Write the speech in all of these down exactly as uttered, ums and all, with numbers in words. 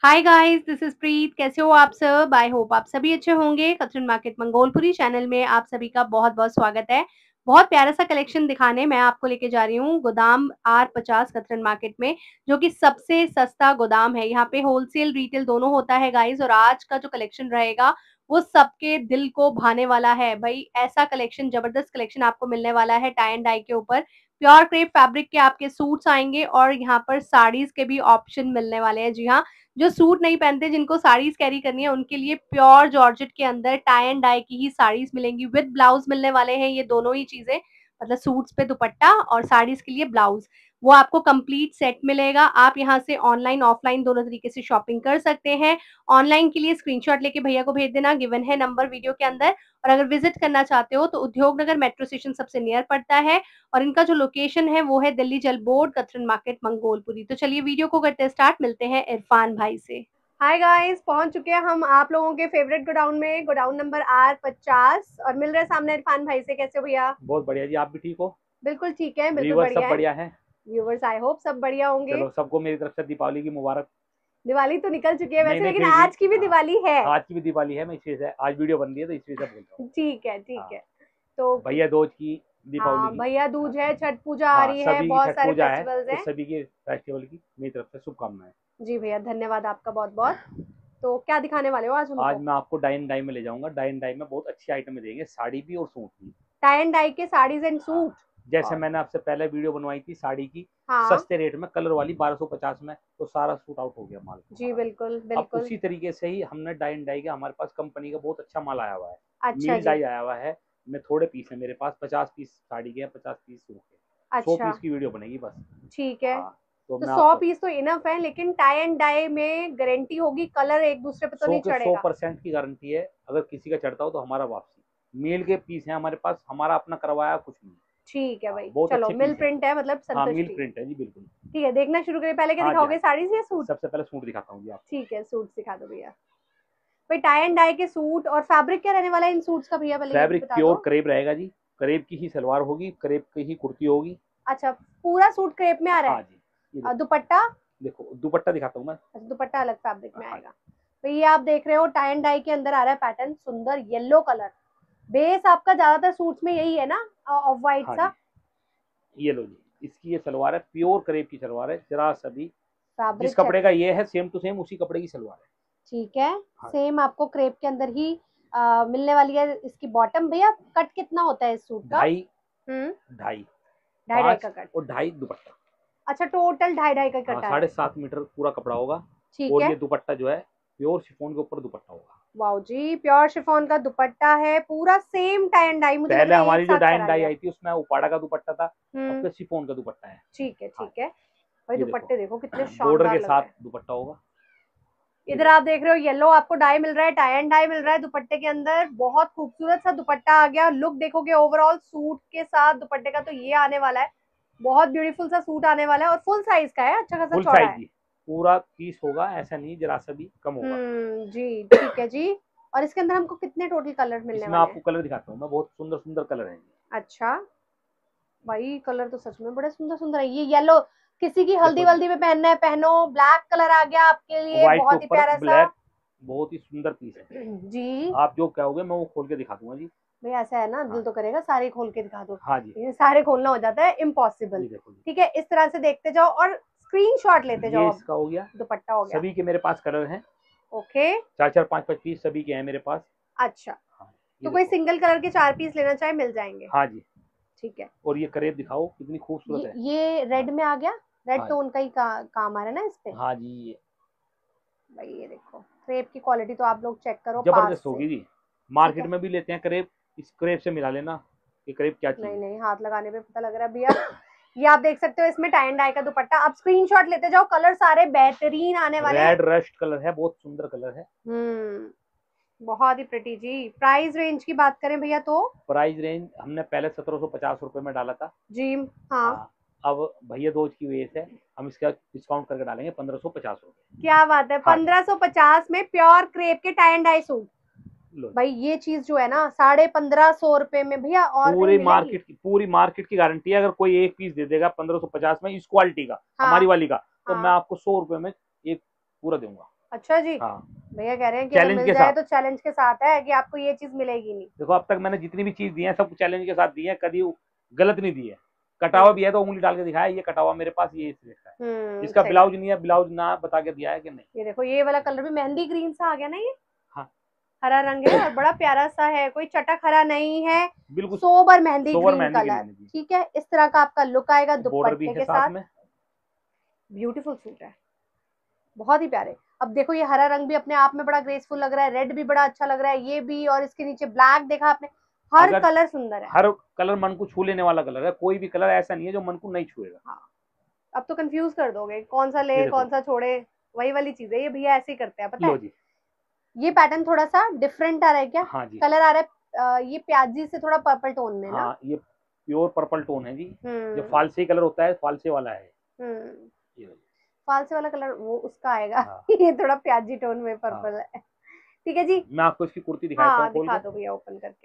Hi guys, this is Preet. कैसे हो आप सब? आई होप आप सभी अच्छे होंगे। कतरन मार्केट मंगोलपुरी चैनल में आप सभी का बहुत बहुत स्वागत है। बहुत प्यारा सा कलेक्शन दिखाने मैं आपको लेके जा रही हूँ गोदाम आर पचास कतरन मार्केट में, जो कि सबसे सस्ता गोदाम है। यहाँ पे होलसेल रिटेल दोनों होता है गाइस। और आज का जो कलेक्शन रहेगा वो सबके दिल को भाने वाला है भाई। ऐसा कलेक्शन, जबरदस्त कलेक्शन आपको मिलने वाला है टाई एंड डाई के ऊपर। प्योर क्रेप फैब्रिक के आपके सूट्स आएंगे और यहाँ पर साड़ीज के भी ऑप्शन मिलने वाले हैं। जी हाँ, जो सूट नहीं पहनते, जिनको साड़ीज कैरी करनी है, उनके लिए प्योर जॉर्जेट के अंदर टाई एंड डाई की ही साड़ीज मिलेंगी। विद ब्लाउज मिलने वाले हैं ये दोनों ही चीजें, मतलब सूट्स पे दुपट्टा और साड़ीज के लिए ब्लाउज, वो आपको कंप्लीट सेट मिलेगा। आप यहाँ से ऑनलाइन ऑफलाइन दोनों तरीके से शॉपिंग कर सकते हैं। ऑनलाइन के लिए स्क्रीनशॉट लेके भैया को भेज देना, गिवन है नंबर वीडियो के अंदर। और अगर विजिट करना चाहते हो तो उद्योग नगर मेट्रो स्टेशन सबसे नियर पड़ता है। और इनका जो लोकेशन है वो है दिल्ली जल बोर्ड, कतरन मार्केट, मंगोलपुरी। तो चलिए वीडियो को करते स्टार्ट, मिलते हैं इरफान भाई से। हाय गाइस, पहुंच चुके हैं हम आप लोगों के फेवरेट गोडाउन में, गोडाउन नंबर आर पचास, और मिल रहे सामने इरफान भाई से। कैसे हो भैया? बहुत बढ़िया जी। आप भी ठीक हो? बिल्कुल ठीक है, बिल्कुल व्यूअर्स बढ़िया सब है। बढ़िया है? व्यूवर्स आई होप सब बढ़िया होंगे। चलो, सबको मेरी तरफ से दीपावली की मुबारक। दिवाली तो निकल चुकी है नहीं वैसे, नहीं, लेकिन फिर भी आज की भी हाँ, दिवाली है। आज की भी दिवाली है। मैं इस वजह से आज वीडियो बन रही है तो इस वजह से बोल रहा हूँ। ठीक है ठीक हाँ, है। तो भैया दूज की, दीपावली हाँ, की। भैया हाँ, दूज है, छठ पूजा आ हाँ, रही है, सभी की बहुत छठ सारे पूजा है फेस्टिवल्स तो हैं। सभी के फेस्टिवल की मेरी तरफ से शुभकामनाएं। जी भैया, धन्यवाद आपका बहुत बहुत। तो क्या दिखाने वाले हो आज आज हमको? मैं आपको डाई एंड डाई में ले जाऊंगा। डाई एंड डाई में बहुत अच्छी आइटम देंगे, साड़ी भी और सूट भी। टाई एंड डाई के साड़ीज एंड हाँ, सूट। जैसे और मैंने आपसे पहले वीडियो बनवाई थी साड़ी की, हाँ सस्ते रेट में कलर वाली बारह सौ पचास में, तो सारा सूट आउट हो गया माल जी, हमारा। बिल्कुल अब बिल्कुल। उसी तरीके से ही हमने डाई एंड डाई का, हमारे पास कंपनी का बहुत अच्छा माल आया हुआ है। अच्छा मील जी। डाई आया हुआ है। मैं थोड़े पीस है मेरे पास, पचास पीस साड़ी के हैं, पचास पीस सूट के। सौ अच्छा पीस की वीडियो बनेगी बस। ठीक है। हाँ, तो तो मैं सौ आपको पीस तो इनफ है, लेकिन टाई एंड डाई में गारंटी होगी, कलर एक दूसरे पे तो सौ नहीं के सौ चढ़ेगा? परसेंट की गारंटी है। अगर किसी का चढ़ता हो तो हमारा वापसी। मील के पीस है हमारे पास, हमारा अपना करवाया कुछ नहीं। ठीक है हाँ, भाई, बहुत चलो अच्छे मिल पीस है। प्रिंट है, मतलब हाँ, मील संतुष्टि। प्रिंट है जी, बिल्कुल। ठीक है, देखना शुरू करें। पहले क्या हाँ जी, हाँ दिखाओगे, जी। साड़ीज या सूट? सबसे पहले सूट दिखाता हूँ जी आपको। ठीक है, सूट दिखा दो भैया। भाई टाई एंड डाई के सूट, और फैब्रिक क्या रहने वाला है इन सूट्स का भैया, पहले ये भी फैब्रिक बता दो। प्योर करेब रहेगा जी। करेब की ही सलवार होगी, करेब की ही कुर्ती होगी। अच्छा, पूरा सूट क्रेप में आ रहा हाँ है? जी, ये और देखो। दुपट्टा? देखो दुपट्टा दिखाता हूँ मैं। अच्छा, दुपट्टा अलग फैब्रिक में हाँ आएगा। जी, तो ये आप देख रहे हो टाई एंड डाई के अंदर आ रहा है पैटर्न, सुंदर येलो कलर। बेस आपका ज्यादातर सूट्स में यही है ना, ऑफ वाइट हाँ सा? जी, ये लो जी। इसकी ये सलवार है, प्योर करेब की सलवार है। जरा सभी जिस फैब्रिक चेक। कपड़े का ये है, सेम टू सेम उसी कपड़े की सलवार है। ठीक है। हाँ, सेम आपको क्रेप के अंदर ही आ, मिलने वाली है। इसकी बॉटम भैया कट कितना होता है इस सूट का? ढाई, हम्म। ढाई, ढाई ढाई पाँच का कट। और ढाई दुपट्टा। अच्छा, टोटल ढाई ढाई का हाँ, कटा है। साढ़े सात मीटर पूरा कपड़ा होगा। ठीक और है। ये दुपट्टा जो है, प्योर शिफॉन के ऊपर दुपट्टा होगा। वाओ जी, प्योर शिफॉन का दुपट्टा है, पूरा सेम टाई एंड डाई, मुझे लग पहले रहा है एक हमारी जो साथ डाई एंड करा डाई गया है। आई थी उसमें उपाड़ा का दुपट्टा था। अब हम्म। तो शिफॉन का दुपट्टा है। ठीक है हाँ, ठीक है। भाई ये देखो, दुपट्टे देखो कितने बॉर्डर शानदार के लग साथ रहे हैं। दुपट्टा होगा। ये इधर देखो। आप देख रहे हो येलो आपको डाई मिल रहा है, टाई एंड डाई मिल रहा है दुपट्टे के अंदर। बहुत खूबसूरत सा दुपट्टा आ गया। लुक देखोगे ओवरऑल सूट के साथ दुपट्टे का तो ये आने वाला है, बहुत ब्यूटीफुल सा सूट आने वाला है। और फुल साइज का है, अच्छा खासा फुल चौड़ा साइज है। जी, पूरा पीस होगा, ऐसा नहीं जरा सा भी कम होगा। हम्म जी, ठीक है जी। और इसके अंदर हमको कितने टोटल कलर मिलने इसमें वाले आपको हैं? कलर दिखाता हूँ मैं, बहुत सुंदर सुंदर कलर है। अच्छा भाई, कलर तो सच में बड़े सुंदर सुंदर है। ये येलो, किसी की हल्दी देखो जी, वल्दी में पहनना है पहनो। ब्लैक कलर आ गया आपके लिए, व्हाइट के बहुत ही ऊपर प्यारा सा। ब्लैक, बहुत ही सुंदर पीस है। जी। आप जो कहोगे मैं वो खोल के दिखा दूंगा जी। भाई ऐसा है ना, दिल हाँ, तो करेगा सारे खोल के दिखा दो, हाँ जी, लेकिन सारे खोलना हो जाता है इम्पॉसिबल। ये देखो जी। ठीक है, इस तरह से देखते जाओ और स्क्रीनशॉट लेते ये जाओ। अब इसका हो गया। दुपट्टा हो गया। सभी के मेरे पास कलर हैं। ओके। चार चार पांच पांच पीस सभी के हैं मेरे पास। अच्छा, हाँ, ये तो कोई देखो। सिंगल कलर के चार पीस लेना चाहे मिल जाएंगे? हाँ जी। ठीक है। और ये करेब दिखाओ कितनी खूबसूरत ये है। ये रेड में आ गया। रेड हाँ जी, टोन का ही का, काम आ रहा है ना इस पे? हाँ जी, ये भाई ये देखो, क्रेप की क्वालिटी तो आप लोग चेक करो पास जबरदस्त से। होगी जी। ठीक मार्केट है। में भी लेते हैं करेब, इस करेब से मिला लेना। ये करेब क्या चीज नहीं है। नहीं, हाथ लगाने पे पता लग रहा है भैया। ये आप देख सकते हो, इसमें टाई एंड डाई का दुपट्टा। आप स्क्रीनशॉट लेते जाओ, कलर सारे बेहतरीन आने वाले हैं। रेड रस्ट कलर है, बहुत सुंदर कलर है। हम्म, बहुत ही प्रिटी जी। प्राइस रेंज की बात करें भैया तो? प्राइस रेंज हमने पहले सत्रह सौ पचास रुपए में डाला था। जी हाँ। हाँ, अब भैया दोज की वजह से हम इसका डिस्काउंट करके डालेंगे पंद्रह सौ पचास रुपए। क्या बात है, हाँ जी, पंद्रह सौ पचास में प्योर क्रेप के टाई एंड डाई सूट। लो जी। भाई ये चीज जो है ना, साढ़े पंद्रह सौ रुपए में भैया और कहीं पूरी मिलेगी? मार्केट की पूरी मार्केट की गारंटी है। अगर कोई एक पीस दे देगा पंद्रह सौ पचास में इस क्वालिटी का, हाँ हमारी वाली का, तो मैं हाँ। आपको सौ रुपए में एक पूरा दूंगा। अच्छा जी। हाँ भैया कह रहे हैं कि अगर मिल जाए तो चैलेंज के साथ है कि आपको ये चीज मिलेगी नहीं। देखो अब तक मैंने जितनी भी चीज दी है सब चैलेंज के साथ दी है, कभी गलत नहीं दी है। कटावा भी है तो उंगली डाल के दिखाया, ये कटावा मेरे पास ये है, इसका ब्लाउज नहीं है, ब्लाउज ना बता के दिया है कि नहीं। ये देखो ये वाला कलर भी मेहंदी ग्रीन सा आ गया ना, ये हाँ हरा रंग है और बड़ा प्यारा सा है, कोई चटक हरा नहीं है, बिल्कुल sober mehndi sober green mehndi colour. Green. ठीक है, इस तरह का आपका लुक आएगा दुपट्टे के साथ, में ब्यूटीफुल सूट है, बहुत ही प्यारे। अब देखो ये हरा रंग भी अपने आप में बड़ा ग्रेसफुल लग रहा है, रेड भी बड़ा अच्छा लग रहा है, ये भी, और इसके नीचे ब्लैक देखा आपने, हर कलर सुंदर है, हर कलर मन को छू लेने वाला कलर है, कोई भी कलर ऐसा नहीं है जो मन को नहीं छुएगा। हाँ। अब तो कंफ्यूज कर दोगे कौन सा ले कौन सा छोड़े, वही वाली चीज है, ये भैया ऐसे ही करते हैं पता है। ये पैटर्न थोड़ा सा डिफरेंट आ रहा है क्या? हाँ जी। कलर आ रहा है ये प्याजी से थोड़ा पर्पल टोन में ना। हाँ ये प्योर पर्पल टोन है जी, जो फालसे कलर होता है फालसे वाला है। फालसे वाला कलर वो उसका आएगा। हाँ। ये थोड़ा प्याजी टोन में पर्पल हाँ। है। ठीक है जी, मैं आपको इसकी कुर्ती दिखाता हूं। हाँ, दिखा दो भैया ओपन करके।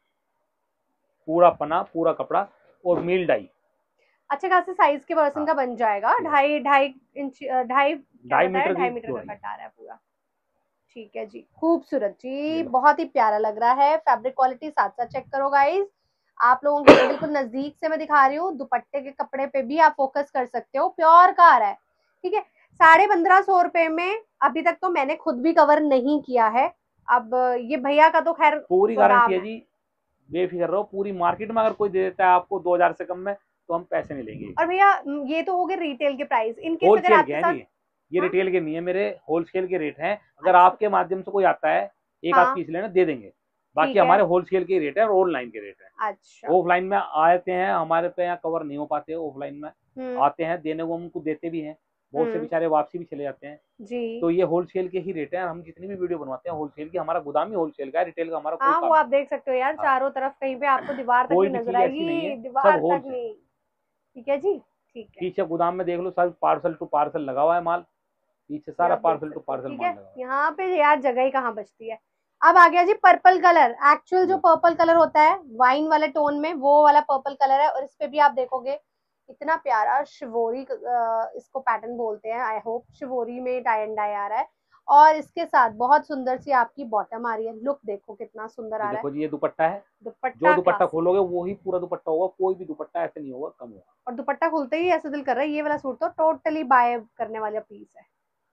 पूरा पना, पूरा कपड़ा और मील डाई, अच्छे खासे साइज के पर्सन हाँ। का बन जाएगा। ढाई ढाई इंच ढाई ढाई मीटर ढाई मीटर का कट आ रहा है पूरा। ठीक है जी, खूबसूरत जी, बहुत ही प्यारा लग रहा है। फैब्रिक क्वालिटी साथ साथ चेक करो गाइस, आप लोगों के लिए बिल्कुल नजदीक से मैं दिखा रही हूँ। दुपट्टे के कपड़े पे भी आप फोकस कर सकते हो, प्योर का आ रहा है। ठीक है, साढ़े पंद्रह सौ रुपए में अभी तक तो मैंने खुद भी कवर नहीं किया है। अब ये भैया का तो खैर पूरी गारंटी है जी, बेफिक्र रहो। पूरी मार्केट में अगर कोई दे देता है आपको दो हजार से कम में तो हम पैसे नहीं लेंगे। और भैया ये तो हो गए रिटेल के प्राइस, इनके अगर आपके साथ ये हाँ? रिटेल के नहीं है, मेरे होलसेल के रेट हैं। अगर अच्छा। आपके माध्यम से कोई आता है एक हाँ? आध पीस लेना दे देंगे, बाकी हमारे होलसेल के रेट है और ऑनलाइन के रेट है। अच्छा। ऑफलाइन में आते हैं हमारे पे यहाँ कवर नहीं हो पाते, ऑफलाइन में आते हैं देने को, हमको देते भी हैं, बहुत से बेचारे वापसी भी चले जाते हैं जी। तो ये होलसेल के ही रेट है। हम जितनी भी वीडियो बनवाते हैं होलसेल की, हमारा गोदाम ही होलसेल का है, रिटेल का हमारा हाँ, वो आप देख सकते हो यार, हाँ। चारों तरफ कहीं पे आपको दीवार तक भी नजर आएगी, दीवार तक नहीं। ठीक है जी, ठीक है। पीछे गोदाम में देख लो, सब पार्सल टू पार्सल लगा हुआ है माल, पीछे सारा पार्सल टू पार्सल माल लगा। यहाँ पे यार जगह ही कहाँ बचती है। अब आ गया जी पर्पल कलर, एक्चुअल जो पर्पल कलर होता है वाइन वाले टोन में, वो वाला पर्पल कलर है। और इस पे भी आप देखोगे इतना प्यारा शिवोरी इसको पैटर्न बोलते हैं, आई होप शिवोरी में टाई एंड डाई आ रहा है। और इसके साथ बहुत सुंदर सी आपकी बॉटम आ रही है, लुक देखो कितना सुंदर आ रहा है। देखो जी ये दुपट्टा है, दुपट्टा जो दुपट्टा खोलोगे वो ही पूरा दुपट्टा होगा, कोई भी दुपट्टा ऐसे नहीं होगा कम होगा। और दुपट्टा खुलते ही ऐसा दिल कर रहा है, ये वाला सूट तो टोटली बाय करने वाला पीस है।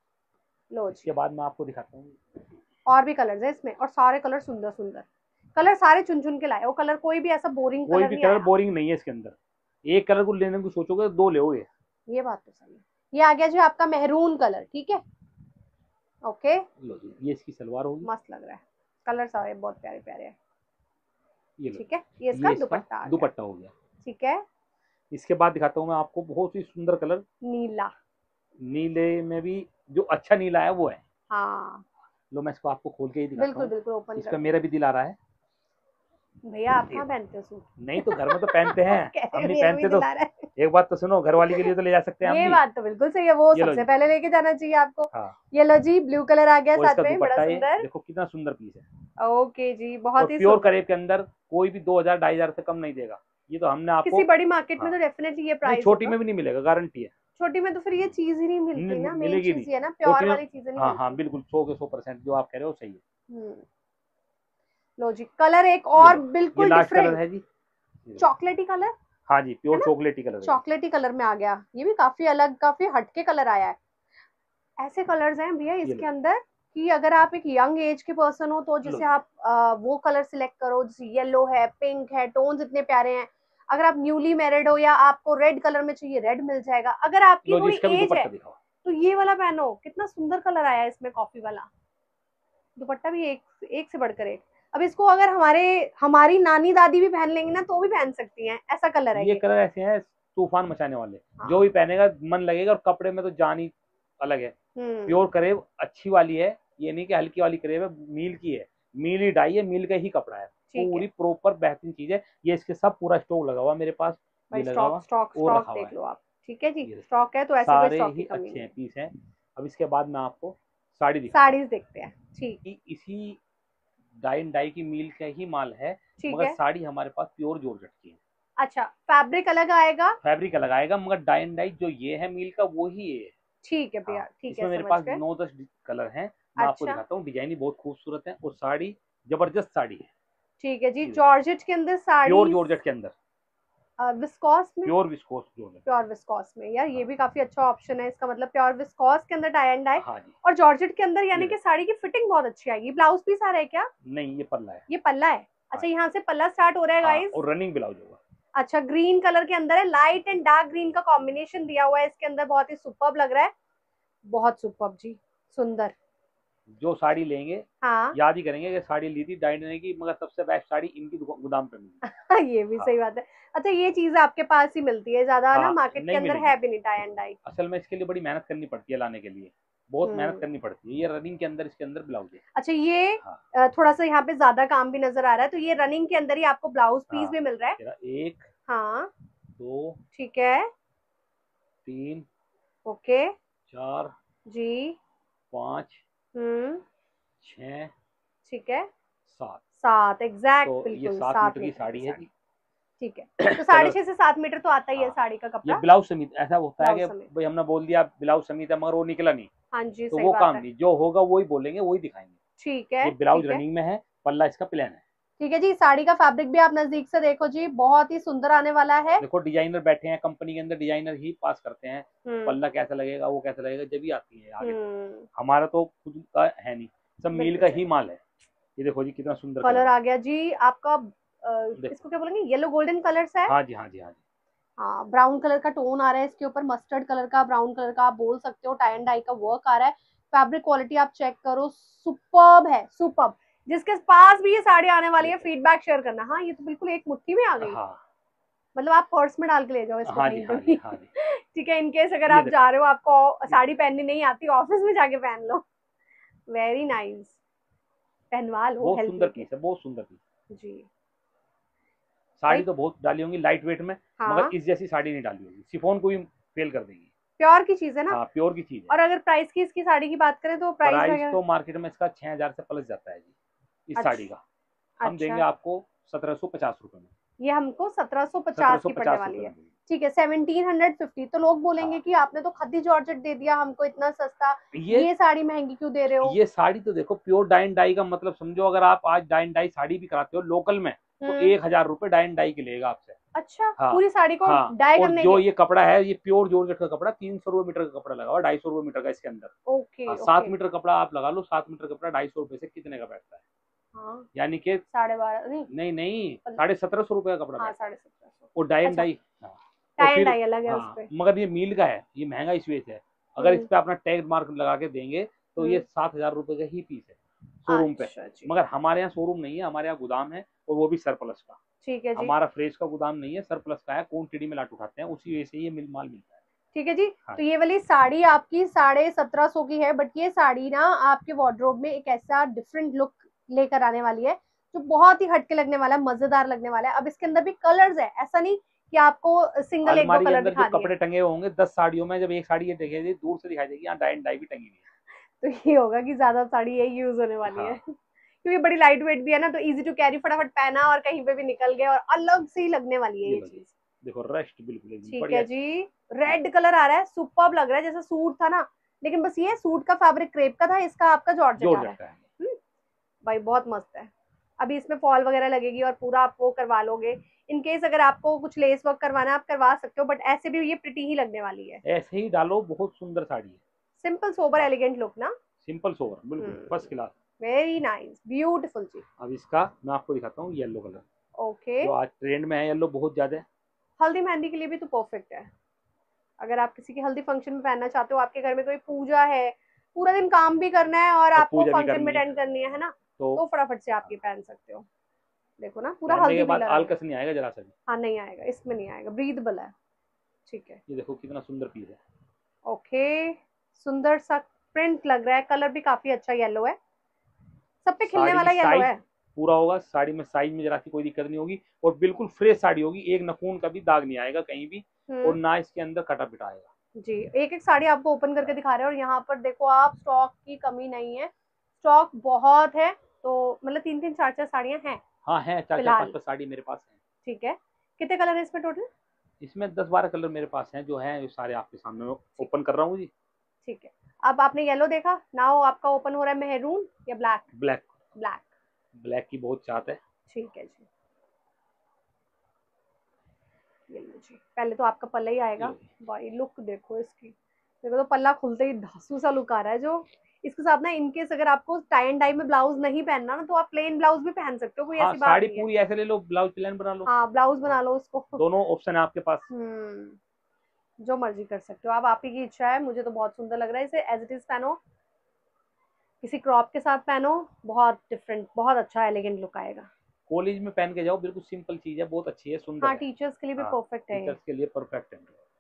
लो इसके बाद मैं आपको दिखाता हूँ और भी कलर्स है इसमें, और सारे कलर सुंदर सुंदर कलर, सारे चुन चुन के लाए। वो कलर कोई भी ऐसा बोरिंग कोई कलर भी नहीं कलर बोरिंग नहीं है इसके अंदर। एक कलर को लेने को सोचोगे दो लोगे। ये बात तो सही है। ये आ गया जो आपका मेहरून कलर, ठीक है, ओके। लो जी, ये इसकी सलवार होगी, मस्त लग रहा है, कलर सारे बहुत प्यारे प्यारे हैं। ये ठीक है, ये इसका दुपट्टा दुपट्टा हो गया। ठीक है, इसके बाद दिखाता हूँ मैं आपको बहुत ही सुंदर कलर, नीला। नीले में भी जो अच्छा नीला है वो है। हाँ, लो मैं इसको आपको खोल के ही दिखाता हूँ। बिल्कुल बिल्कुल ओपन। इसका मेरा भी दिल आ रहा है। भैया आप कहाँ पहनते हो सूट? नहीं तो घर में तो पहनते हैं हम नहीं पहनते तो एक बात तो सुनो, घर वाली के लिए तो ले जा सकते हैं। ये बात तो बिल्कुल सही है, वो सबसे पहले लेके जाना चाहिए आपको। हाँ। ये लो जी, ब्लू कलर आ गया साथ में, बड़ा सुंदर। देखो कितना सुंदर पीस है। ओके जी, बहुत ही प्योर करेब के अंदर कोई भी दो हजार ढाई हजार से कम नहीं देगा। ये तो हमने आपको किसी बड़ी मार्केट में तो डेफिनेटली ये प्राइस, छोटी में भी नहीं मिलेगा, गारंटी है। छोटी में तो फिर ये चीज ही नहीं मिलती ना, मेन चीज है ना, प्योर वाली चीजें नहीं। हाँ हाँ बिल्कुल, सौ के सौ परसेंट जो आप कह रहे हो सही है। लो जी, कलर एक और बिल्कुल डिफरेंट है जी, चॉकलेटी कलर। हाँ जी, प्योर चॉकलेटी कलर, चॉकलेटी कलर में आ गया। ये भी काफी अलग, काफी हटके कलर आया है। ऐसे कलर्स हैं भैया इसके अंदर कि अगर आप एक यंग एज के पर्सन हो तो जैसे आप आ, वो कलर सिलेक्ट करो, जैसे येलो है, पिंक है, टोन्स इतने प्यारे हैं। अगर आप न्यूली मैरिड हो या आपको रेड कलर में चाहिए, रेड मिल जाएगा। अगर आपकी थोड़ी एज है तो ये वाला पहनो, कितना सुंदर कलर आया है इसमें, कॉफी वाला दुपट्टा भी एक एक से बढ़कर एक। अब इसको अगर हमारे हमारी नानी दादी भी पहन लेंगी ना तो भी पहन सकती हैं, ऐसा कलर है। ये कलर ऐसे हैं तूफान मचाने वाले। हाँ। जो भी पहनेगा मन लगेगा, और कपड़े में तो जान ही अलग है। प्योर करेब अच्छी वाली है, ये नहीं कि हल्की वाली करेब है, मील की है, मील ही डाई है, मील का ही कपड़ा है, पूरी प्रॉपर बेहतरीन चीज है। ये इसके सब पूरा स्टॉक लगा हुआ मेरे पास, स्टॉक स्टॉक स्टॉक देख लो आप। ठीक है जी, स्टॉक है तो ऐसे सारे ही अच्छे हैं पीस हैं। अब इसके बाद मैं आपको साड़ी साड़ीज देखते हैं। ठीक, इसी डाई एंड डाई की मील का ही माल है, मगर साड़ी हमारे पास प्योर जॉर्जेट की है। अच्छा, फैब्रिक अलग आएगा, फैब्रिक अलग आएगा, मगर डाई एंड डाई जो ये है मील का वो ही है। ठीक है भैया, ठीक है। इसमें मेरे पास नौ दस कलर हैं, मैं आपको दिखाता हूँ। डिजाइन ही बहुत खूबसूरत है और साड़ी जबरदस्त साड़ी है। ठीक है जी, जॉर्जेट के अंदर साड़ी, प्योर जॉर्जेट के अंदर, विस्कोस में, pure viscose georgette, pure viscose में। यार ये भी काफी अच्छा ऑप्शन है इसका, मतलब प्योर विस्कोस के अंदर टाई एंड डाई। हाँ जी। और जॉर्जेट के अंदर, यानी कि साड़ी की फिटिंग बहुत अच्छी आएगी। ब्लाउज पीस आ रहा है क्या? नहीं, ये पल्ला है। ये पल्ला है। अच्छा, यहाँ से पल्ला स्टार्ट हो रहा है गाइस। और रनिंग ब्लाउज होगा। अच्छा, ग्रीन कलर के अंदर है, लाइट एंड डार्क ग्रीन का कॉम्बिनेशन दिया हुआ है इसके अंदर, बहुत ही सुपर्ब लग रहा है, बहुत सुपर्ब जी, सुंदर। जो साड़ी लेंगे हाँ, याद ही करेंगे कि साड़ी ली थी डाइने की, मगर सबसे बेस्ट साड़ी इनकी गोदाम पे मिली। ये भी हाँ। सही बात है। अच्छा, ये चीज आपके पास ही मिलती है ज्यादा, हाँ, ना मार्केट के अंदर है भी नहीं टाई एंड डाई। असल में इसके लिए बड़ी मेहनत करनी पड़ती है, लाने के लिए बहुत मेहनत करनी पड़ती है। ये रनिंग के अंदर, इसके अंदर ब्लाउज है। अच्छा, ये हाँ। थोड़ा सा यहाँ पे ज्यादा काम भी नजर आ रहा है, तो ये रनिंग के अंदर ही आपको ब्लाउज पीस हाँ। भी मिल रहा है। एक, हाँ, दो, ठीक है, तीन, ओके, चार जी, पाँच, हम्म, छह, ठीक है, सात, सात एग्जैक्ट। तो बिल्कुल ये सात मीटर की साड़ी है जी। ठीक है, तो साढ़े छह से सात मीटर तो आता ही है साड़ी का कपड़ा। ये ब्लाउज समेत ऐसा होता है कि भाई हमने बोल दिया ब्लाउज समेत है, मगर वो निकला नहीं। हाँ जी, तो वो काम नहीं, जो होगा वही बोलेंगे, वही दिखाएंगे। ठीक है, ये ब्लाउज रनिंग में है, पल्ला इसका प्लेन है। ठीक है जी। साड़ी का फैब्रिक भी आप नजदीक से देखो जी, बहुत ही सुंदर आने वाला है। देखो डिजाइनर बैठे हैं, कंपनी के अंदर डिजाइनर ही पास करते हैं पल्ला कैसा लगेगा, वो कैसा लगेगा, जब ही आती है आगे। हमारा तो खुद का है नहीं, सब मील का ही माल है। ये देखो जी कितना सुंदर कलर आ गया जी आपका, इसको क्या बोलेंगे, येलो गोल्डन कलर है। हाँ जी, हाँ जी, हाँ जी। हाँ, ब्राउन कलर का टोन आ रहा है इसके ऊपर, मस्टर्ड कलर का, ब्राउन कलर का आप बोल सकते हो। टाई एंड डाई का वर्क आ रहा है। फैब्रिक क्वालिटी आप चेक करो, सुपर्ब है, सुपर्ब। जिसके पास भी ये साड़ी आने वाली है, फीडबैक शेयर करना। हाँ, ये तो बिल्कुल एक मुट्ठी में आ गई। हाँ। मतलब आप पर्स में डाल के ले जाओ इसको कहीं पे भी। ठीक है, इनकेस अगर आप जा रहे हो, आपको साड़ी पहननी नहीं आती, ऑफिस में जाके पहन लो। वेरी नाइस, पहनवा लो। बहुत सुंदर पीस है, बहुत सुंदर पीस जी। साड़ी तो बहुत डाली होंगी लाइट वेट में, हाँ? मगर इस जैसी साड़ी नहीं डाली होगी, शिफॉन को भी फेल कर देगी। प्योर की चीज है ना। हाँ, प्योर की चीज है। और अगर प्राइस की इसकी साड़ी की बात करें तो प्राइस, प्राइस तो मार्केट में इसका छह हजार से प्लस जाता है जी इस अच्छा, साड़ी का। हम अच्छा, देंगे आपको सत्रह सौ पचास रुपए में। ये हमको सत्रह सौ पचास की पड़ने वाली है। ठीक है, सेवनटीन हंड्रेड फिफ्टी। तो लोग बोलेंगे हाँ। कि आपने तो खद्दी जॉर्जेट दे दिया हमको इतना सस्ता, ये, ये साड़ी महंगी क्यों दे रहे हो? ये साड़ी तो देखो प्योर डाइन डाई का मतलब समझो, अगर आप आज डाइन डाई साड़ी भी कराते हो लोकल में तो एक हजार रुपए डाइन डाई के लेगा आपसे। अच्छा, हाँ, पूरी साड़ी को हाँ, डाई करने और जो ये कपड़ा है, ये प्योर जॉर्जेट का कपड़ा तीन सौ रुपए मीटर का कपड़ा लगा हुआ, ढाई सौ रुपए मीटर का इसके अंदर। ओके, हाँ, सात मीटर कपड़ा आप लगा लो, सात मीटर कपड़ा ढाई सौ रुपए से कितने का बैठता है? हाँ, यानी कि साढ़े बारह नहीं नहीं नहीं साढ़े सत्रह सौ रुपए का कपड़ा। हाँ, साढ़े सत्रह सौ। और dye and dye, dye and dye अलग है उसपे। मगर ये मील का है, ये महंगा इस वजह से है। अगर इस पे अपना टैग मार्क लगा के देंगे तो ये सात हजार रुपए का ही पीस है शोरूम पे। मगर हमारे यहाँ शोरूम नहीं है, हमारे यहाँ गोदाम है, और वो भी सरप्लस का। ठीक है जी, हमारा फ्रेश का गोदाम नहीं है, सरप्लस का है, क्वांटिटी में लाट उठाते हैं, उसी वजह से ये मिल माल मिलता है। ठीक है जी। हाँ। तो ये वाली साड़ी आपकी साढ़े सत्रह सौ की है, बट ये साड़ी ना आपके वार्डरोब में एक ऐसा डिफरेंट लुक लेकर आने वाली है जो बहुत ही हटके लगने वाला है, मजेदार लगने वाला है। अब इसके अंदर भी कलर्स है, ऐसा नहीं कि आपको सिंगल एक दो कलर दिखा दिए। कपड़े टंगे होंगे दस साड़ियों में, जब एक साड़ी ये दिखाई दूर से दिखाई देगी, यहाँ डाई एंड डाई भी टंगी हुई है। तो ये होगा कि ज्यादा साड़ी यही यूज होने वाली हाँ। है क्योंकि बड़ी लाइट वेट भी है ना, तो इजी टू कैरी, फटाफट पहना और कहीं पे भी निकल गया, और अलग से ही लगने वाली है ये चीज। देखो रेस्ट बिल्कुल ठीक है जी। रेड कलर आ रहा है, सुपर्ब लग रहा है, जैसा सूट था ना, लेकिन बस ये सूट का फैब्रिक क्रेप का था, इसका आपका जॉर्जेट आ रहा है। भाई बहुत मस्त है। अभी इसमें फॉल वगैरह लगेगी और पूरा आप वो करवा लोगे। इनकेस अगर आपको कुछ लेस वर्क करवाना है आप करवा सकते हो, बट ऐसे भी ये प्रिटी ही लगने वाली है। ऐसे ही डालो, बहुत सुंदर साड़ी है, सिंपल सोबर एलिगेंट लुक ना, सिंपल सोबर बिल्कुल first class, very nice, beautiful जी। अब इसका मैं आपको दिखाता हूँ येलो कलर। ओके, जो आज ट्रेंड में है येलो बहुत ज्यादा है, हल्दी मेहंदी के लिए भी तो परफेक्ट है। अगर आप किसी की हल्दी फंक्शन में पहनना चाहते हो, आपके घर में कोई पूजा है, पूरा दिन काम भी करना है और आपको फंक्शन में अटेंड करनी है ना, तो, तो फटाफट से आप ये पहन सकते हो। देखो ना पूरा हल्दी के बाद आलकस नहीं आएगा जरा सा भी। हाँ नहीं आएगा, इसमें नहीं आएगा, ब्रीथेबल है। ठीक है, ये देखो कितना सुंदर पीस है। ओके, सुंदर सा प्रिंट लग रहा है, कलर भी काफी अच्छा येलो है, सब पे खिलने वाला येलो है। पूरा होगा साड़ी में, साइज में जरा सी कोई दिक्कत नहीं होगी, और बिल्कुल फ्रेश साड़ी होगी, एक नखून का भी दाग नहीं आएगा कहीं भी, और ना इसके अंदर कटा पिटा आएगा जी। एक एक साड़ी आपको ओपन करके दिखा रहे हैं, और यहाँ पर देखो आप, स्टॉक की कमी नहीं है, स्टॉक बहुत है। तो मतलब तीन तीन चार चार साड़ियाँ हैं। हाँ है, चार चार पाँच पाँच साड़ी मेरे पास है। ठीक है, कितने कलर है इसमें टोटल? इसमें दस बारह कलर मेरे पास हैं, जो है सारे आपके सामने ओपन कर रहा हूँ जी। ठीक है, अब आपने येलो देखा, नाउ आपका ओपन हो रहा है मेहरून या ब्लैक? ब्लैक। ब्लैक। ब्लैक की बहुत चाहत है। ठीक है जी, ये लो जी, पहले तो आपका पल्ला ही आएगा। भाई लुक देखो इसकी, देखो तो पल्ला खुलते ही धांसू सा लुक आ रहा है। जो इसके साथ ना इनकेस अगर आपको टाई एंड डाई में ब्लाउज नहीं पहनना ना, तो आप प्लेन ब्लाउज भी पहन सकते हो, कोई हाँ, ऐसी बात साड़ी नहीं है। पूरी ऐसे ले लो, ब्लाउज प्लेन बना लो। हाँ, ब्लाउज बना लो उसको, दोनों ऑप्शन है आपके पास। हम्म जो मर्जी कर सकते हो आप, आप ही की इच्छा है। मुझे तो बहुत सुंदर लग रहा है, इसे एज इट इज पहनो, किसी क्रॉप के साथ पहनो, बहुत डिफरेंट, बहुत अच्छा एलिगेंट लुक आएगा। कॉलेज में पहन के जाओ, बिल्कुल सिंपल चीज है, बहुत अच्छी है, सुंदर हाँ, है। टीचर्स के लिए भी हाँ, परफेक्ट है ये। टीचर्स के लिए परफेक्ट है।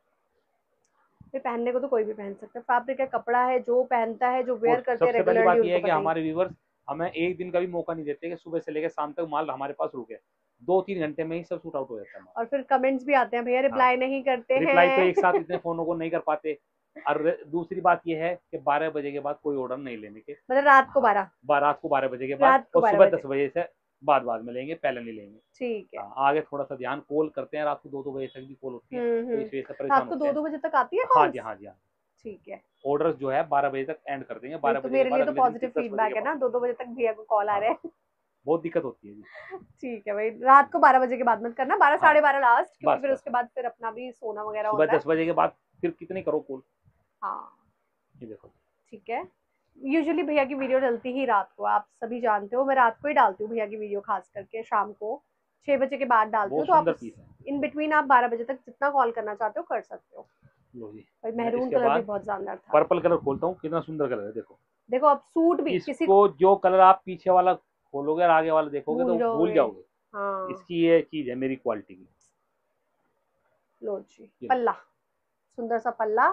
ये पहनने को तो कोई भी पहन सकता है, फैब्रिक का कपड़ा है, जो पहनता है, जो वेयर और करते हैं सबसे पहली रेगुलरली बात यह उनको है कि पता ही। हमारे व्यूवर्स हमें एक दिन का भी मौका नहीं देते कि सुबह से लेकर शाम तक माल हमारे पास रुके। दो तीन घंटे में ही सब शूट आउट हो जाता है। और फिर कमेंट्स भी आते हैं, भैया हाँ, रिप्लाई नहीं करते रिप्लाई तो एक साथ हैं। इतने फोनों को नहीं कर पाते। और दूसरी बात यह है कि बारह बजे के बाद कोई ऑर्डर नहीं लेने के। मतलब रात को हाँ, बारह? रात को बारह बजे के बाद, रात को और बारह सुबह बजे दस बजे से बाद बाद में लेंगे, पहले नहीं लेंगे। ठीक है। हाँ, आगे थोड़ा सा ध्यान, कॉल करते हैं रात को दो दो बजे तक भी कॉल होती है, हम्म तो हम्म इस वजह से परेशान रात को होते दो हैं। दो बजे तक आती है हाँ कॉल्स? जी, हाँ जी, हाँ। ठीक है, ऑर्डर जो है बारह बजे तक एंड कर देंगे, फिर बारह तो बजे के मेरे बाद लिए तो अगले दिन पॉजिटिव फिर दस बजे फीडबैक के है ना, बाद। दो दो बजे तक भैया को कॉल आ हाँ, रहे हैं। बहुत दिक्कत होती है जी। ठीक है भाई, रात को बारह बजे के बाद मत करना, बारह हाँ, साढ़े बारह लास्ट, क्योंकि बस फिर बस उसके बाद फिर अपना भी सोना वगैरह सुबह होता है। दस बजे के बाद फिर कितनी करो कॉल। हाँ, ये देखो, ठीक है। यूजुअली भैया की वीडियो डलती ही रात को, आप सभी जानते हो, मैं रात को ही डालती हूँ भैया की वीडियो, खास करके शाम को छह बजे के बाद डालती हूँ, बहुत तो आप सुंदर पीस है। इन बिटवीन आप बारह बजे तक जितना कॉल करना चाहते हो कर सकते हो। लो जी, भाई मैं मैरून इसके कलर भी बाद बहुत शानदार था। पर्पल कलर खोलता हूँ, कितना सुंदर कलर है, देखो। देखो अब सूट भी किसी इसको जो कलर आप पीछे वाला खोलोगे और आगे वाला देखोगे भूल तो भूल जाओगे। जाओगे। हाँ, इसकी ये चीज है मेरी क्वालिटी की। लो जी, ये लो। पल्ला, सुंदर सा पल्ला।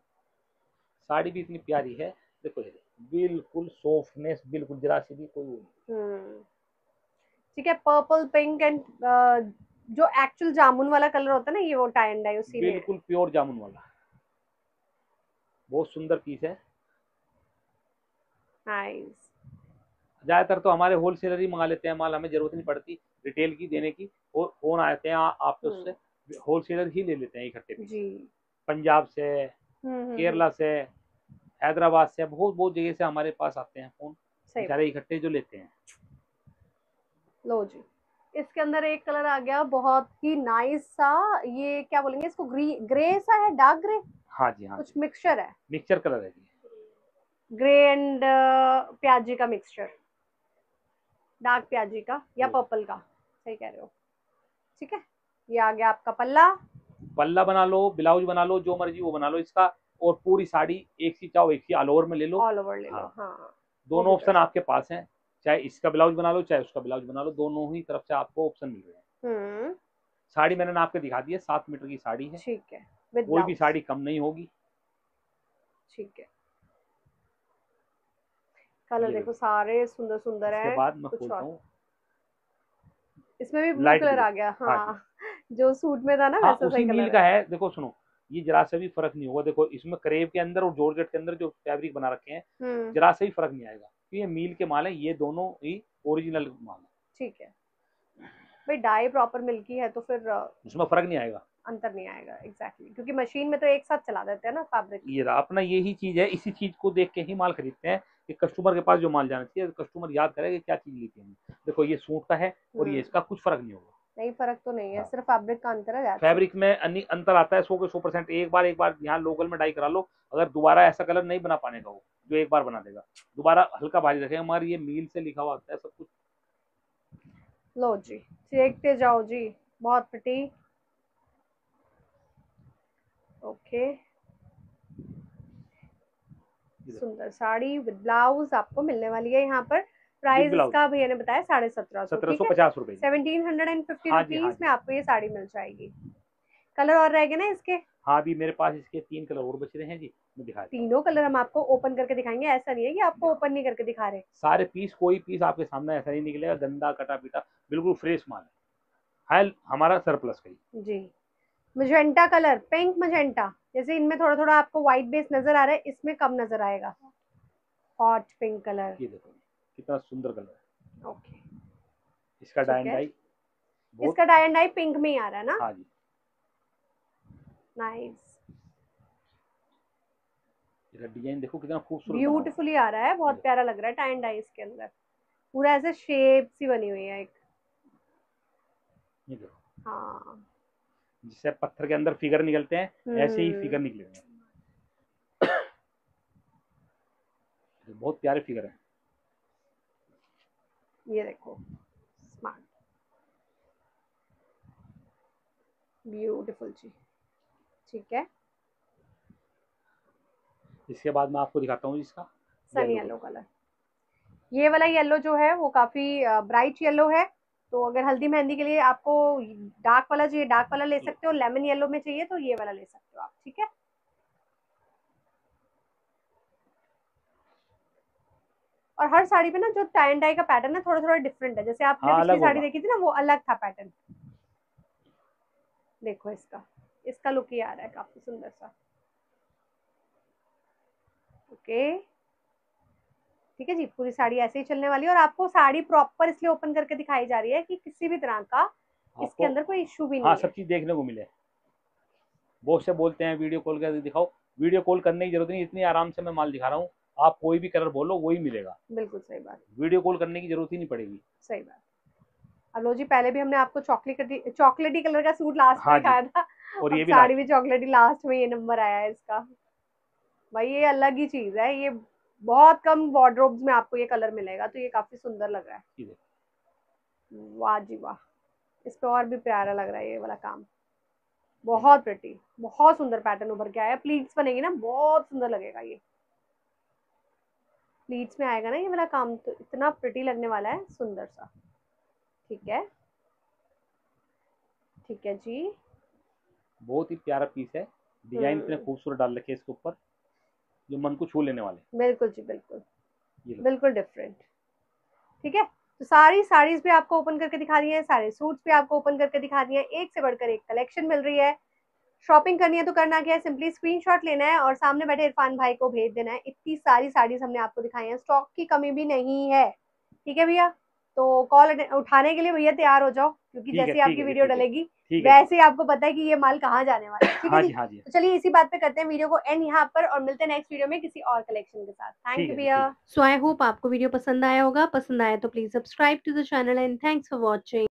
साड़ी भी इतनी प्यारी है, देखो ये बिल्कुल सॉफ्टनेस, बिल्कुल जरा सी भी कोई वो नहीं। हम्म ठीक है, पर्पल पिंक एंड जो एक्चुअल जामुन वाला कलर होता है ना, ये वो टाई एंड डाई उसी में। बिल्कुल प्योर जामुन वाला, बहुत सुंदर पीस है। नाइस। ज्यादातर तो हमारे होलसेलर ही मंगा लेते हैं माल, हमें जरूरत नहीं पड़ती रिटेल की देने की। और फोन आते हैं आप तो उससे होलसेलर ही ले लेते हैं इकट्ठे पीस। जी। पंजाब से, हम्म हम्म हम्म, केरला से, हैदराबाद से, बहुत बहुत जगह से हमारे पास आते हैं फोन, सही बेचारे बात। इकट्ठे जो लेते हैं। लो जी, इसके अंदर एक कलर आ गया बहुत ही नाइस सा, ये क्या बोलेंगे इसको, ग्री ग्रे सा है, डार्क ग्रे, हाँ जी, हाँ कुछ जी, मिक्सचर है, मिक्सचर कलर है जी। ग्रे एंड प्याजी का मिक्सचर, डार्क प्याजी का या पर्पल का, सही कह रहे हो। ठीक है, ये आ गया आपका पल्ला। पल्ला बना लो, ब्लाउज बना लो, जो मर्जी वो बना लो इसका। और पूरी साड़ी एक सी चाहो एक सी ऑल ओवर में ले लो। ऑल ओवर ले लो, हाँ, हाँ, वो दोनों भी कर ऑप्शन सकते। आपके पास हैं, चाहे इसका ब्लाउज बना लो चाहे उसका ब्लाउज बना लो, दोनों ही तरफ से आपको ऑप्शन मिल रहे हैं। हम्म साड़ी मैंने आपको दिखा दी है, सात मीटर की साड़ी है, ठीक है, विद कोई भी ब्लाउज। साड़ी कम नहीं होगी। ठीक है, कलर ये देखो देखो, सारे सुंदर सुंदर इसके हैं। बाद मैं कुछ खोलता और, हूँ इसमें भी ब्लू लाइट कलर ब्लू। आ गया, हाँ जी, हाँ। जो सूट में था ना हाँ वैसा उसी सही मील कलर का है। है, देखो सुनो, ये जरा सा भी फर्क नहीं होगा। देखो इसमें करेब के अंदर और जॉर्जेट के अंदर जो फैब्रिक बना रखे हैं, हम्म जरा सा ही फर्क नहीं आएगा, तो ये मील के माल है, ये दोनों ही ओरिजिनल माल है। ठीक है भाई, डाई प्रॉपर मिल्की है तो फिर अ, उसमें फर्क नहीं आएगा। अंतर नहीं आएगा एग्जैक्टली exactly. क्योंकि मशीन में तो एक साथ चला देते हैं ना फैब्रिक। ये रहा अपना, यही चीज है, इसी चीज को देख के ही माल खरीदते हैं कि कस्टमर के पास जो माल जाना चाहिए, कस्टमर याद करे कि क्या चीज लेती है। देखो ये सूट का है और ये इसका कुछ फर्क नहीं होगा। नहीं, फर्क तो नहीं है, हाँ, सिर्फ फैब्रिक का अंतर है। फैब्रिक में अन्य अंतर आता है सौ के सौ परसेंट। एक बार एक बार यहाँ लोकल में डाई करा लो, अगर दोबारा ऐसा कलर नहीं बना पाने का वो जो एक बार बना देगा, दोबारा हल्का भारी रखेगा, मगर ये मील से लिखा हुआ आता है सब कुछ। लो जी, देखते जाओ जी, बहुत प्रिटी। ओके, सुंदर साड़ी विद ब्लाउज आपको मिलने वाली है यहाँ पर। प्राइस इसका भैया ने बताया साढ़े सत्रह सौ सत्रह ठीक सौ है, पचास रुपए सेवनटीन हंड्रेड एंड फिफ्टी हाँ जी, हाँ रुपीज में जी, आपको ये साड़ी मिल जाएगी। कलर और रहेंगे ना इसके? हाँ अभी मेरे पास इसके तीन कलर और बच रहे हैं जी, मैं दिखा देता हूँ। तीनों कलर हम आपको ओपन करके दिखाएंगे, ऐसा नहीं है कि आपको ओपन नहीं करके दिखा रहे। सारे पीस, कोई पीस आपके सामने ऐसा नहीं निकलेगा गंदा कटा पीटा, बिल्कुल फ्रेश माल है, है हमारा सरप्लस का ही जी, मजेंटा कलर, पिंक मजेंटा, जैसे इनमें थोड़ा थोड़ा आपको व्हाइट बेस नजर आ रहा है, इसमें कम नजर आएगा। हॉट पिंक कलर, ये देखो कितना सुंदर कलर है। ओके इसका ठीक डाई एंड है, डाई इसका डाई एंड डाई पिंक में ही आ रहा है ना? हाँ जी, नाइस। डिजाइन देखो कितना खूबसूरत, ब्यूटीफुली आ रहा है, बहुत प्यारा लग रहा है। टाई एंड डाई इसके अंदर पूरा ऐसे शेप सी बनी हुई है एक, ये देखो। हाँ, जिससे पत्थर के अंदर फिगर निकलते हैं ऐसे ही फिगर निकलेंगे। बहुत प्यारे फिगर है। ये देखो स्मार्ट, ब्यूटीफुल जी। ठीक है, इसके बाद मैं आपको दिखाता हूँ इसका सन येलो कलर। ये वाला येलो जो है वो काफी ब्राइट येलो है, तो अगर हल्दी मेहंदी के लिए आपको डार्क वाला चाहिए डार्क वाला ले सकते हो, लेमन येलो में चाहिए तो ये वाला ले सकते हो आप। ठीक है, और हर साड़ी पे ना जो टाई एंड डाई का पैटर्न है थोड़ा थोड़ा डिफरेंट है। जैसे आपने हाँ, पिछली साड़ी देखी थी ना, वो अलग था पैटर्न। देखो इसका इसका लुक ही आ रहा है काफी सुंदर सा। ओके, ठीक है जी, पूरी साड़ी ऐसे ही चलने वाली है। और आपको साड़ी प्रॉपर इसलिए ओपन करके दिखाई जा रही है कि किसी भी तरह का इसके अंदर कोई इश्यू भी नहीं हाँ, है। सब चीज देखने को मिले। बहुत से बोलते हैं वीडियो कॉल करके दिखाओ, वीडियो कॉल करने की जरूरत नहीं, इतनी आराम से मैं माल दिखा रहा हूँ। आप कोई भी कलर बोलो वही मिलेगा। बिल्कुल सही बात, वीडियो कॉल करने की जरूरत ही नहीं पड़ेगी। सही बात। अब लो जी, पहले भी हमने आपको चॉकलेटी चॉकलेटी कलर का सूट लास्ट हाँ में दिखाया था, और अब ये भी साड़ी भी चॉकलेटी लास्ट में ये नंबर आया है इसका। भाई ये अलग ही चीज है, ये बहुत कम वार्डरोब्स में आपको ये कलर मिलेगा, तो ये काफी सुंदर लग रहा है। वाह जी वाह, इस पे और भी प्यारा लग रहा है ये वाला काम, बहुत प्रिटी, बहुत सुंदर पैटर्न उभर के आया। प्लीट्स बनेगी ना, बहुत सुंदर लगेगा ये। प्लीट्स में आएगा ना ये वाला काम, तो इतना प्रिटी लगने वाला है, सुंदर सा। ठीक है, ठीक है जी, बहुत ही प्यारा पीस है। डिजाइन इतने खूबसूरत डाल रखे इसके ऊपर जो मन को छू लेने वाले। बिल्कुल जी, बिल्कुल बिल्कुल डिफरेंट। ठीक है, तो सारी साड़ीज भी आपको ओपन करके दिखा रही है, सारे सूट्स भी आपको ओपन करके दिखा रही है, एक से बढ़कर एक कलेक्शन मिल रही है। शॉपिंग करनी है तो करना क्या है, सिंपली स्क्रीनशॉट लेना है और सामने बैठे इरफान भाई को भेज देना है। इतनी सारी साड़ीज हमने आपको दिखाई है, स्टॉक की कमी भी नहीं है। ठीक है भैया, तो कॉल उठाने के लिए भैया तैयार हो जाओ, क्योंकि जैसे ही आपकी वीडियो डलेगी वैसे ही आपको पता है कि ये माल कहाँ जाने वाला है। ठीक है जी, हाँ जी। तो चलिए इसी बात पे करते हैं वीडियो को एंड यहाँ पर, और मिलते हैं नेक्स्ट वीडियो में किसी और कलेक्शन के साथ। थैंक यू भैया। सो आई होप आपको वीडियो पसंद आया होगा, पसंद आया तो please subscribe to the channel and thanks for watching.